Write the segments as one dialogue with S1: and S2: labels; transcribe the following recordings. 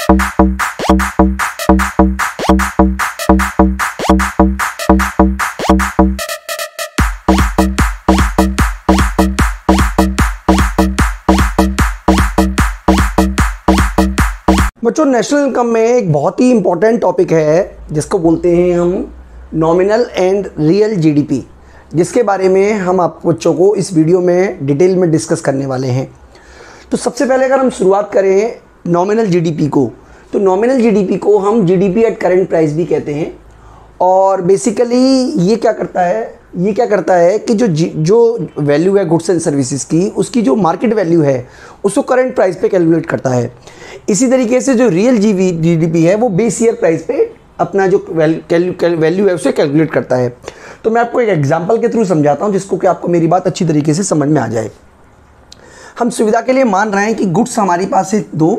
S1: बच्चों, national income में एक बहुत ही इंपॉर्टेंट टॉपिक है जिसको बोलते हैं हम नॉमिनल एंड रियल जीडीपी, जिसके बारे में हम आप बच्चों को इस वीडियो में डिटेल में डिस्कस करने वाले हैं। तो सबसे पहले अगर हम शुरुआत करें नॉमिनल जीडीपी को, तो नॉमिनल जीडीपी को हम जीडीपी एट करंट प्राइस भी कहते हैं। और बेसिकली ये क्या करता है कि जो वैल्यू है गुड्स एंड सर्विसेज की, उसकी जो मार्केट वैल्यू है उसको करंट प्राइस पे कैलकुलेट करता है। इसी तरीके से जो रियल जीडीपी है वो बेस ईयर प्राइस पे अपना जो वैल्यू है उसे कैलकुलेट करता है। तो मैं आपको एक एग्जांपल के थ्रू समझाता हूँ जिसको कि आपको मेरी बात अच्छी तरीके से समझ में आ जाए। हम सुविधा के लिए मान रहे हैं कि गुड्स हमारे पास है 2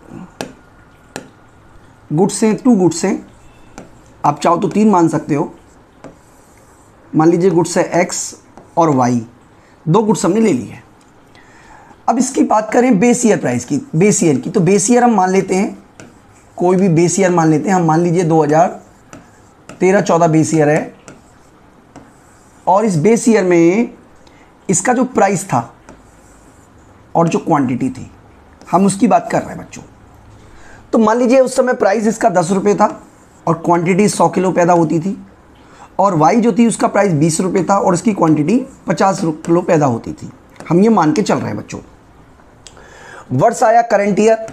S1: गुड्स हैं, 2 गुड्स हैं, आप चाहो तो 3 मान सकते हो। मान लीजिए गुड्स है X और Y, 2 गुड्स हमने ले लिए। अब इसकी बात करें बेस ईयर प्राइस की, बेस ईयर की, तो बेस ईयर हम मान लेते हैं, कोई भी बेस ईयर मान लेते हैं। हम मान लीजिए 2013-14 बेस ईयर है, और इस बेस ईयर में इसका जो प्राइस था और जो क्वांटिटी थी, हम उसकी बात कर रहे हैं बच्चों। तो मान लीजिए उस समय प्राइस इसका 10 रुपये था और क्वांटिटी 100 किलो पैदा होती थी, और Y जो थी उसका प्राइस 20 रुपये था और इसकी क्वांटिटी 50 किलो पैदा होती थी। हम ये मान के चल रहे हैं बच्चों। वर्ष आया करंट ईयर।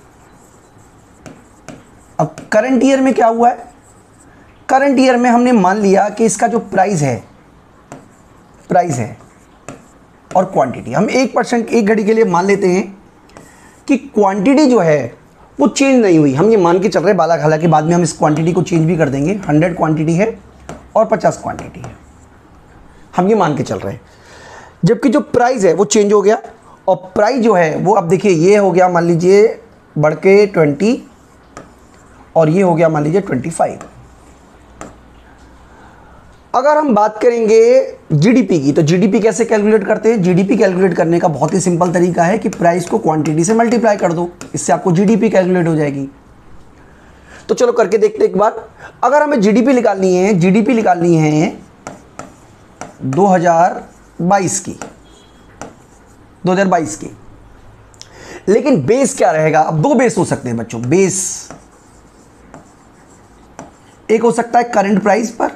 S1: अब करंट ईयर में क्या हुआ है, करंट ईयर में हमने मान लिया कि इसका जो प्राइस है और क्वांटिटी, हम 1% एक घड़ी के लिए मान लेते हैं कि क्वांटिटी जो है वो चेंज नहीं हुई। हम ये मान के चल रहे हैं, हालांकि बाद में हम इस क्वांटिटी को चेंज भी कर देंगे। 100 क्वांटिटी है और 50 क्वांटिटी है, हम ये मान के चल रहे हैं। जबकि जो प्राइस है वो चेंज हो गया, और प्राइस जो है वो अब देखिए ये हो गया मान लीजिए बढ़ के 20, और ये हो गया मान लीजिए 25। अगर हम बात करेंगे जीडीपी की, तो जीडीपी कैसे कैलकुलेट करते हैं? जीडीपी कैलकुलेट करने का बहुत ही सिंपल तरीका है कि प्राइस को क्वांटिटी से मल्टीप्लाई कर दो, इससे आपको जीडीपी कैलकुलेट हो जाएगी। तो चलो करके देखते एक बार। अगर हमें जीडीपी निकालनी है 2022 की, लेकिन बेस क्या रहेगा? अब 2 बेस हो सकते हैं बच्चों। बेस एक हो सकता है करंट प्राइस पर,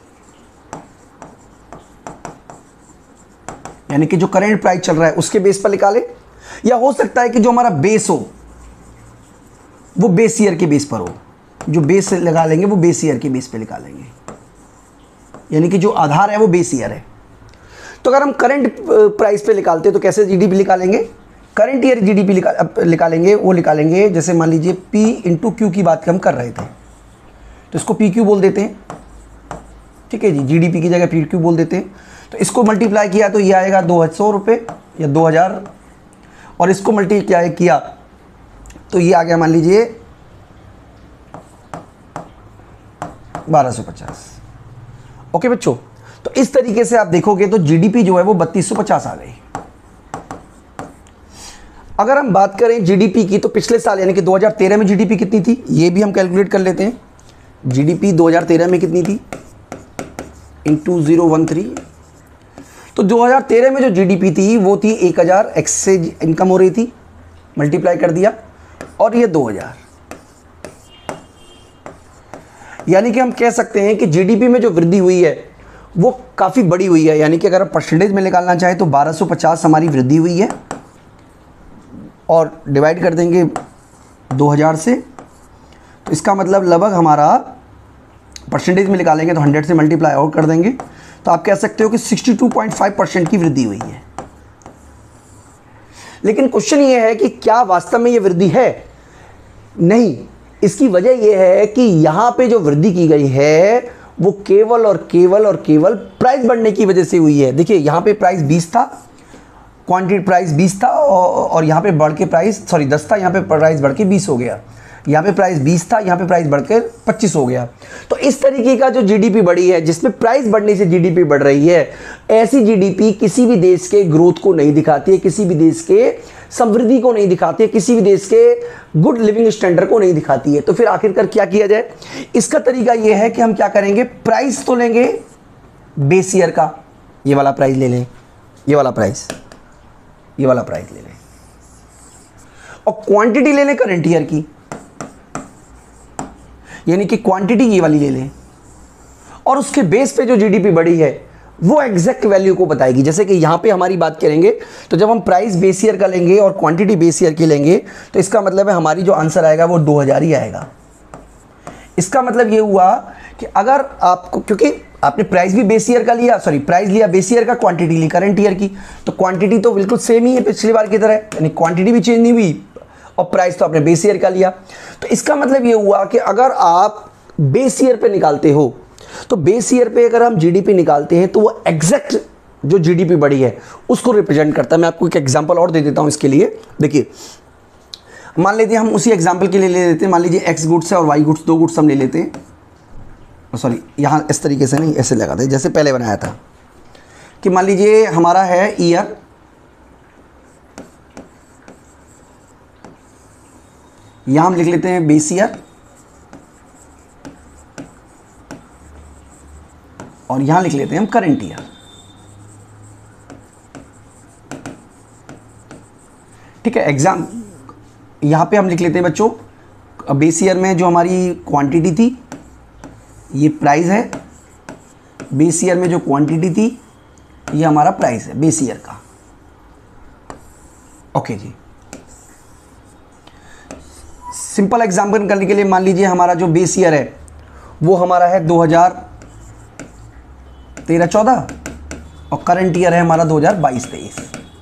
S1: यानी कि जो करंट प्राइस चल रहा है उसके बेस पर निकाले, या हो सकता है कि जो हमारा बेस हो वो बेस ईयर के बेस पर हो। जो बेस लगा लेंगे वो बेस ईयर के बेस पे निकालेंगे, यानी कि जो आधार है वो बेस ईयर है। तो अगर हम करंट प्राइस पे निकालते हैं तो कैसे जीडीपी निकालेंगे? करंट ईयर जीडीपी निकालेंगे जैसे मान लीजिए P इंटू क्यू की बात हम कर रहे थे, तो इसको PQ बोल देते हैं, ठीक है जी। जीडीपी की जगह PQ बोल देते हैं। तो इसको मल्टीप्लाई किया तो ये आएगा 200 रुपये या 2000, और इसको मल्टीप्लाई किया तो ये आ गया मान लीजिए 1250। ओके बच्चों, तो इस तरीके से आप देखोगे तो जीडीपी जो है वो 3250 आ गई। अगर हम बात करें जीडीपी की, तो पिछले साल यानी कि 2013 में जीडीपी कितनी थी ये भी हम कैलकुलेट कर लेते हैं। जीडीपी 2013 में कितनी थी इंटू 013, तो 2013 में जो जीडीपी थी वो थी 1000, एक्स से इनकम हो रही थी, मल्टीप्लाई कर दिया और ये 2000, यानी कि हम कह सकते हैं कि जीडीपी में जो वृद्धि हुई है वो काफ़ी बड़ी हुई है। यानी कि अगर आप परसेंटेज में निकालना चाहें तो 1250 हमारी वृद्धि हुई है, और डिवाइड कर देंगे 2000 से, तो इसका मतलब लगभग हमारा परसेंटेज में निकालेंगे तो 100 से मल्टीप्लाई और कर देंगे, तो आप कह सकते हो कि 62.5% की वृद्धि हुई है। लेकिन क्वेश्चन ये है कि क्या वास्तव में ये वृद्धि है? नहीं। इसकी वजह यह है कि यहाँ पे जो वृद्धि की गई है वो केवल प्राइस बढ़ने की वजह से हुई है। देखिए यहाँ पे प्राइस 20 था, क्वांटिटी प्राइस 20 था, और यहाँ पे बढ़ के प्राइस 10 था, यहाँ पे प्राइस बढ़ के 20 हो गया। यहाँ पे प्राइस 20 था, यहाँ पे प्राइस बढ़कर 25 हो गया। तो इस तरीके का जो जीडीपी बढ़ी है, जिसमें प्राइस बढ़ने से जीडीपी बढ़ रही है, ऐसी जीडीपी किसी भी देश के ग्रोथ को नहीं दिखाती है, किसी भी देश के समृद्धि को नहीं दिखाती है, किसी भी देश के गुड लिविंग स्टैंडर्ड को नहीं दिखाती है। तो फिर आखिरकार क्या किया जाए? इसका तरीका यह है कि हम क्या करेंगे, प्राइस तो लेंगे बेस ईयर का, ये वाला प्राइस ले लें, ये वाला प्राइस, ये वाला प्राइस ले लें, और क्वांटिटी ले लें करंट ईयर की, यानी कि क्वांटिटी ये वाली ले लें, और उसके बेस पे जो जीडीपी बढ़ी है वो एग्जैक्ट वैल्यू को बताएगी। जैसे कि यहां पे हमारी बात करेंगे तो जब हम प्राइस बेस ईयर का लेंगे और क्वांटिटी बेस ईयर की लेंगे तो इसका मतलब है हमारी जो आंसर आएगा वो 2000 ही आएगा। इसका मतलब ये हुआ कि अगर आपको, क्योंकि आपने प्राइस भी बेस ईयर का लिया, सॉरी प्राइस लिया बेस ईयर का, क्वांटिटी ली करंट ईयर की, तो क्वांटिटी तो बिल्कुल सेम ही है पिछली बार की तरह, यानी क्वांटिटी भी चेंज नहीं हुई और प्राइस तो आपने बेस ईयर का लिया। तो इसका मतलब ये हुआ कि अगर आप बेस ईयर पे निकालते हो तो बेस ईयर पे अगर हम जीडीपी निकालते हैं तो वो एग्जैक्ट जो जीडीपी बढ़ी है उसको रिप्रेजेंट करता है। मैं आपको एक एग्जांपल और दे देता हूं इसके लिए। देखिए, मान लेते हैं, हम उसी एग्जांपल के लिए ले लेते हैं, मान लीजिए एक्स गुड्स है और वाई गुड्स, दो गुड्स हम ले लेते हैं। सॉरी, यहाँ इस तरीके से नहीं, ऐसे लगाते हैं जैसे पहले बनाया था कि मान लीजिए हमारा है ईयर, यहां हम लिख लेते हैं बेस ईयर, और यहां लिख लेते हैं हम करंट ईयर। ठीक है, एग्जाम यहां पे हम लिख लेते हैं बच्चों, बेस ईयर में जो हमारी क्वांटिटी थी ये प्राइस है, बेस ईयर में जो क्वांटिटी थी ये हमारा प्राइस है बेस ईयर का। ओके जी, सिंपल एग्जाम्पल करने के लिए मान लीजिए हमारा जो बेस ईयर है वो हमारा है 2013-14 और करंट ईयर है हमारा 2022-23।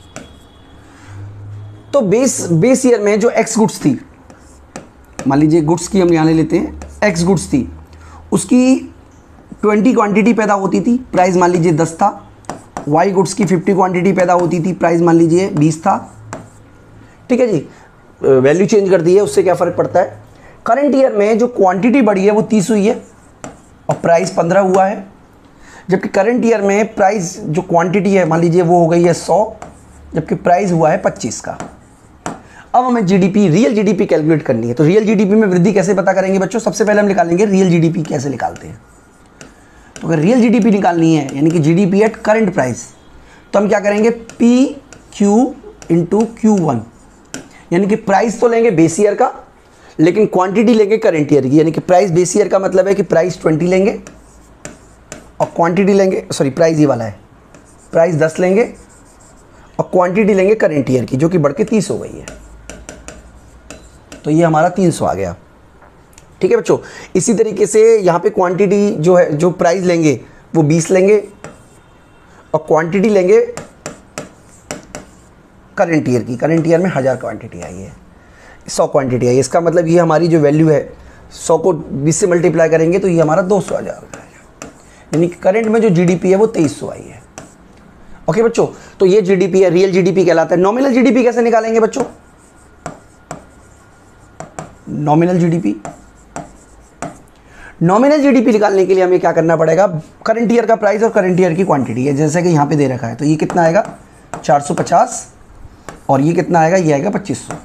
S1: तो बेस ईयर में जो एक्स गुड्स थी, मान लीजिए गुड्स की हम यहाँ ले लेते हैं, एक्स गुड्स थी, उसकी 20 क्वांटिटी पैदा होती थी, प्राइस मान लीजिए 10 था। वाई गुड्स की 50 क्वांटिटी पैदा होती थी, प्राइस मान लीजिए 20 था। ठीक है जी, वैल्यू चेंज कर दी है, उससे क्या फ़र्क पड़ता है। करंट ईयर में जो क्वांटिटी बढ़ी है वो 30 हुई है और प्राइस 15 हुआ है, जबकि करंट ईयर में प्राइस जो क्वांटिटी है मान लीजिए वो हो गई है 100, जबकि प्राइस हुआ है 25 का। अब हमें जीडीपी, रियल जीडीपी कैलकुलेट करनी है। तो रियल जीडीपी में वृद्धि कैसे पता करेंगे बच्चों? सबसे पहले हम निकालेंगे रियल जीडीपी कैसे निकालते हैं। तो अगर रियल जीडीपी निकालनी है, यानी कि जीडीपी एट करंट प्राइस, तो हम क्या करेंगे, पी क्यू इंटू Q1, यानी कि प्राइस तो लेंगे बेस ईयर का लेकिन क्वांटिटी लेंगे करंट ईयर की। यानी कि प्राइस बेस ईयर का मतलब है कि प्राइस 20 लेंगे और क्वांटिटी लेंगे, सॉरी प्राइस ये वाला है, प्राइस 10 लेंगे और क्वांटिटी लेंगे करंट ईयर की, जो कि बढ़ के 30 हो गई है। तो ये हमारा 300 आ गया। ठीक है बच्चों, इसी तरीके से यहाँ पे क्वांटिटी जो है, जो प्राइस लेंगे वो 20 लेंगे और क्वांटिटी लेंगे करंट ईयर की। करंट ईयर में 1000 क्वांटिटी आई है, 100 क्वांटिटी आई है। इसका मतलब ये हमारी जो वैल्यू है 100 को 20 से मल्टीप्लाई करेंगे तो ये हमारा 200 हज़ार हो जाएगा। यानी कि करंट में जो जीडीपी है वो 2300 आई है। ओके बच्चों, तो ये जीडीपी है, रियल जीडीपी कहलाता है। नॉमिनल जीडीपी कैसे निकालेंगे बच्चों? नॉमिनल जीडीपी निकालने के लिए हमें क्या करना पड़ेगा, करंट ईयर का प्राइस और करंट ईयर की क्वांटिटी है, जैसे कि यहाँ पे दे रखा है। तो ये कितना आएगा 450 और ये कितना आएगा, ये आएगा 2500।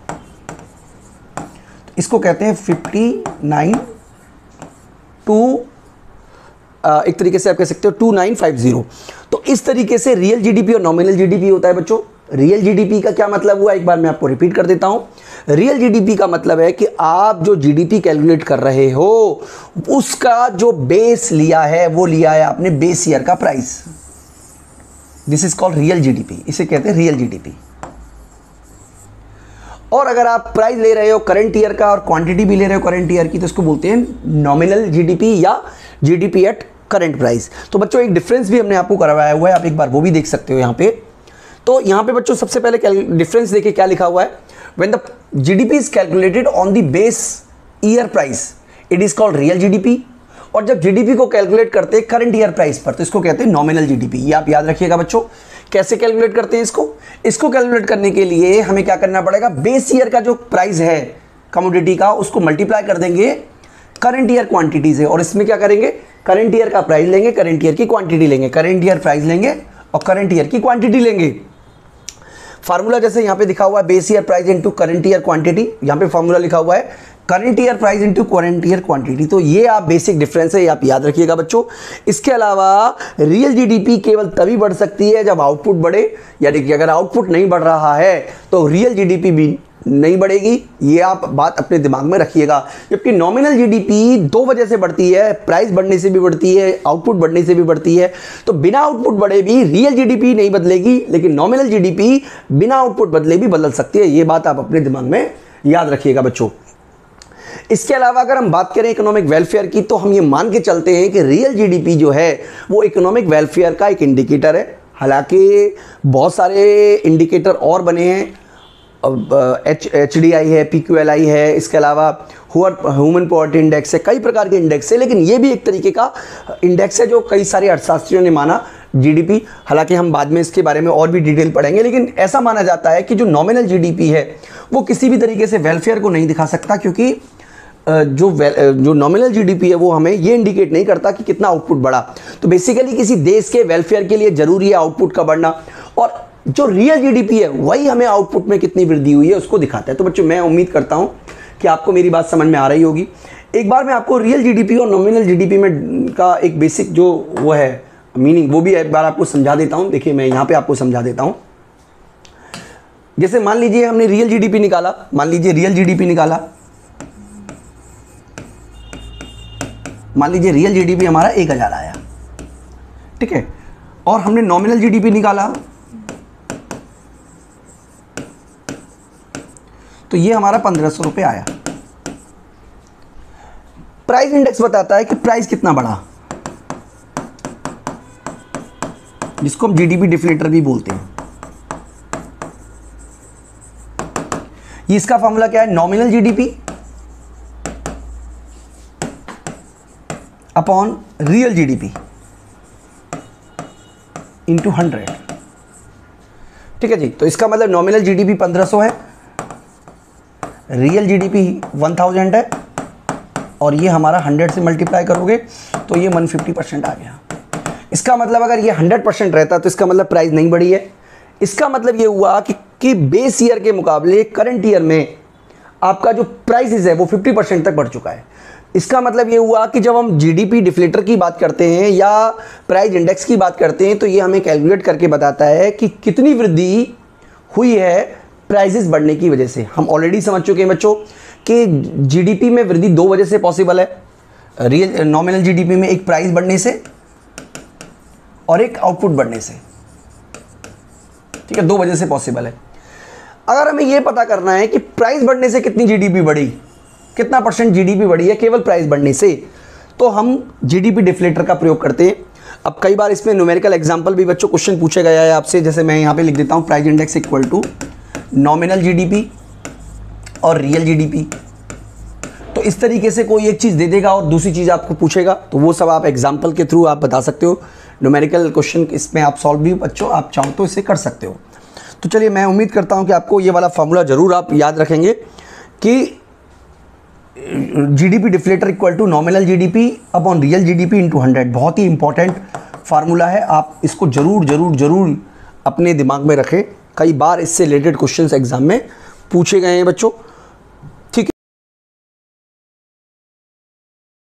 S1: तो इसको कहते हैं 59 टू, एक तरीके से आप कह सकते हो 2950। तो इस तरीके से रियल जीडीपी और नॉमिनल जीडीपी होता है बच्चों। रियल जीडीपी का क्या मतलब हुआ, एक बार मैं आपको रिपीट कर देता हूं। रियल जीडीपी का मतलब है कि आप जो जीडीपी कैलकुलेट कर रहे हो उसका जो बेस लिया है वो लिया है आपने बेस ईयर का price. This is called real GDP, इसे कहते हैं रियल जीडीपी। और अगर आप प्राइस ले रहे हो करंट ईयर का और क्वांटिटी भी ले रहे हो करंट ईयर की, तो इसको बोलते हैं नॉमिनल जीडीपी या जीडीपी एट करंट प्राइस। तो बच्चों एक डिफरेंस भी हमने आपको करवाया हुआ है, आप एक बार वो भी देख सकते हो यहाँ पे। तो यहाँ पे बच्चों सबसे पहले डिफरेंस देखिए क्या लिखा हुआ है, when the GDP is calculated on the base year price it is called real GDP, और जब जीडीपी को कैलकुलेट करते हैं करंट ईयर प्राइस पर तो इसको कहते हैं नॉमिनल जीडीपी। ये आप याद रखिएगा बच्चों। कैसे कैलकुलेट करते हैं इसको कैलकुलेट करने के लिए हमें क्या करना पड़ेगा, बेस ईयर का जो प्राइस है कमोडिटी का, उसको मल्टीप्लाई कर देंगे करंट ईयर क्वांटिटी से, और इसमें क्या करेंगे, करंट ईयर का प्राइस लेंगे, करंट ईयर की क्वांटिटी लेंगे, करंट ईयर प्राइस लेंगे और करंट ईयर की क्वांटिटी लेंगे। फार्मूला जैसे यहाँ पे दिखा हुआ है base year price into current year quantity, यहाँ पे फार्मूला लिखा हुआ है current year price into current year quantity. तो ये आप बेसिक डिफरेंस है, ये आप याद रखिएगा बच्चों। इसके अलावा रियल जीडीपी केवल तभी बढ़ सकती है जब आउटपुट बढ़े, यानी कि अगर आउटपुट नहीं बढ़ रहा है तो रियल जीडीपी भी नहीं बढ़ेगी, ये आप बात अपने दिमाग में रखिएगा। जबकि नॉमिनल जीडीपी दो वजह से बढ़ती है, प्राइस बढ़ने से भी बढ़ती है, आउटपुट बढ़ने से भी बढ़ती है। तो बिना आउटपुट बढ़े भी रियल जीडीपी नहीं बदलेगी, लेकिन नॉमिनल जीडीपी बिना आउटपुट बदले भी बदल सकती है, ये बात आप अपने दिमाग में याद रखिएगा बच्चों। इसके अलावा अगर हम बात करें इकोनॉमिक वेलफेयर की, तो हम ये मान के चलते हैं कि रियल जीडीपी जो है वो इकोनॉमिक वेलफेयर का एक इंडिकेटर है। हालांकि बहुत सारे इंडिकेटर और बने हैं, HDI है, PQLI है, इसके अलावा ह्यूमन पॉवर्टी इंडेक्स है, कई प्रकार के इंडेक्स है, लेकिन ये भी एक तरीके का इंडेक्स है जो कई सारे अर्थशास्त्रियों ने माना जीडीपी। हालांकि हम बाद में इसके बारे में और भी डिटेल पढ़ेंगे, लेकिन ऐसा माना जाता है कि जो नॉमिनल जीडीपी है वो किसी भी तरीके से वेलफेयर को नहीं दिखा सकता, क्योंकि जो नॉमिनल जीडीपी है वो हमें ये इंडिकेट नहीं करता कि कितना आउटपुट बढ़ा। तो बेसिकली किसी देश के वेलफेयर के लिए जरूरी है आउटपुट का बढ़ना, और जो रियल जीडीपी है वही हमें आउटपुट में कितनी वृद्धि हुई है उसको दिखाता है। तो बच्चों मैं उम्मीद करता हूं कि आपको मेरी बात समझ में आ रही होगी। एक बार मैं आपको रियल जीडीपी और नॉमिनल जीडीपी में का एक बेसिक जो वो है मीनिंग, वो भी एक बार आपको समझा देता हूं। देखिए मैं यहां पे आपको समझा देता हूं। जैसे मान लीजिए हमने रियल जीडीपी निकाला, मान लीजिए रियल जीडीपी निकाला, मान लीजिए रियल जीडीपी हमारा 1000 आया, ठीक है, और हमने नॉमिनल जीडीपी निकाला तो ये हमारा 1500 रुपये आया। प्राइस इंडेक्स बताता है कि प्राइस कितना बढ़ा, जिसको हम जीडीपी डिफ्लेटर भी बोलते हैं। ये इसका फॉर्मूला क्या है, nominal GDP upon real GDP into 100, ठीक है जी। तो इसका मतलब नॉमिनल जीडीपी 1500 है, रियल जीडीपी 1000 है, और ये हमारा 100 से मल्टीप्लाई करोगे तो ये 150% आ गया। इसका मतलब अगर ये 100% रहता तो इसका मतलब प्राइस नहीं बढ़ी है। इसका मतलब ये हुआ कि बेस ईयर के मुकाबले करंट ईयर में आपका जो प्राइसेस है वो 50% तक बढ़ चुका है। इसका मतलब ये हुआ कि जब हम जीडीपी डिफ्लेटर की बात करते हैं या प्राइस इंडेक्स की बात करते हैं तो ये हमें कैलकुलेट करके बताता है कि कितनी वृद्धि हुई है प्राइसेस बढ़ने की वजह से। हम ऑलरेडी समझ चुके हैं बच्चों कि जीडीपी में वृद्धि दो वजह से पॉसिबल है, रियल नॉमिनल जीडीपी में एक प्राइस बढ़ने से और एक आउटपुट बढ़ने से, ठीक है, दो वजह से पॉसिबल है। अगर हमें यह पता करना है कि प्राइस बढ़ने से कितनी जीडीपी बढ़ी, कितना % जीडीपी बढ़ी है केवल प्राइस बढ़ने से, तो हम जीडीपी डिफ्लेटर का प्रयोग करते हैं। अब कई बार इसमें न्यूमेरिकल एग्जांपल भी बच्चों क्वेश्चन पूछा गया है आपसे, जैसे मैं यहाँ पे लिख देता हूँ price index equal to nominal GDP और रियल जीडीपी। तो इस तरीके से कोई एक चीज़ दे देगा और दूसरी चीज़ आपको पूछेगा, तो वो सब आप एग्जाम्पल के थ्रू आप बता सकते हो। न्यूमेरिकल क्वेश्चन इसमें आप सॉल्व भी बच्चों आप चाहो तो इसे कर सकते हो। तो चलिए मैं उम्मीद करता हूँ कि आपको ये वाला फॉर्मूला ज़रूर आप याद रखेंगे कि GDP deflator equal to nominal GDP upon real GDP into 100। बहुत ही इंपॉर्टेंट फार्मूला है, आप इसको ज़रूर ज़रूर ज़रूर अपने दिमाग में रखें। कई बार इससे रिलेटेड क्वेश्चंस एग्जाम में पूछे गए हैं बच्चों।